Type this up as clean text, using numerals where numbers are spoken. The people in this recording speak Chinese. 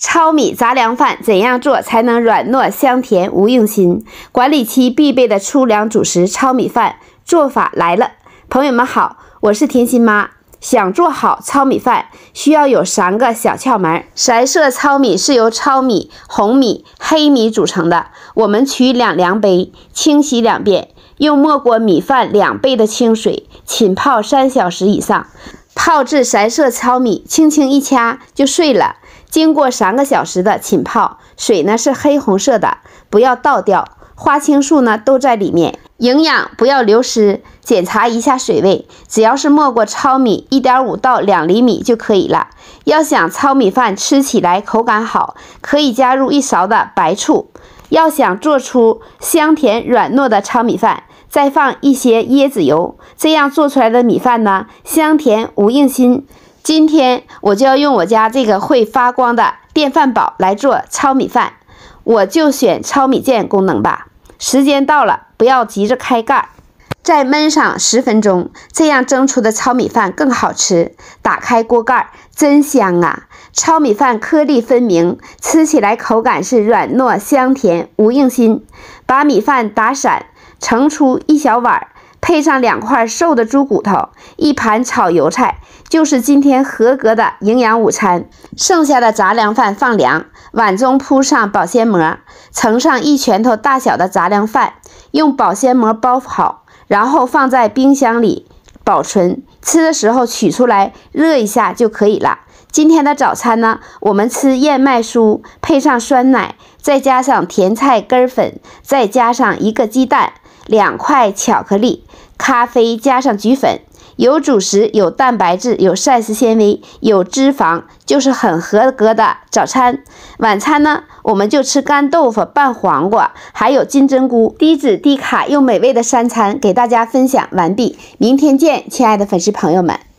糙米杂粮饭怎样做才能软糯香甜无硬心？管理期必备的粗粮主食糙米饭做法来了。朋友们好，我是甜心妈。想做好糙米饭，需要有3个小窍门。色色糙米是由糙米、红米、黑米组成的。我们取2量杯，清洗2遍，用没过米饭2倍的清水浸泡3小时以上。泡至色色糙米，轻轻一掐就碎了。经过3个小时的浸泡，水呢是黑红色的，不要倒掉，花青素呢都在里面，营养不要流失。检查一下水位，只要是没过糙米1.5到2厘米就可以了。要想糙米饭吃起来口感好，可以加入1勺的白醋。要想做出香甜软糯的糙米饭，再放一些椰子油，这样做出来的米饭呢，香甜无硬心。今天我就要用我家这个会发光的电饭煲来做糙米饭，我就选糙米键功能吧。时间到了，不要急着开盖，再焖上10分钟，这样蒸出的糙米饭更好吃。打开锅盖，真香啊！糙米饭颗粒分明，吃起来口感是软糯香甜无硬心。把米饭打散，盛出1小碗，配上2块瘦的猪骨头，1盘炒油菜，就是今天合格的营养午餐。剩下的杂粮饭放凉，碗中铺上保鲜膜，盛上1拳头大小的杂粮饭，用保鲜膜包好，然后放在冰箱里保存。吃的时候取出来热一下就可以了。今天的早餐呢，我们吃燕麦酥，配上酸奶，再加上甜菜根粉，再加上1个鸡蛋，2块巧克力，咖啡加上菊粉，有主食，有蛋白质，有膳食纤维，有脂肪，就是很合格的早餐。晚餐呢，我们就吃干豆腐拌黄瓜，还有金针菇，低脂低卡又美味的3餐给大家分享完毕。明天见，亲爱的粉丝朋友们。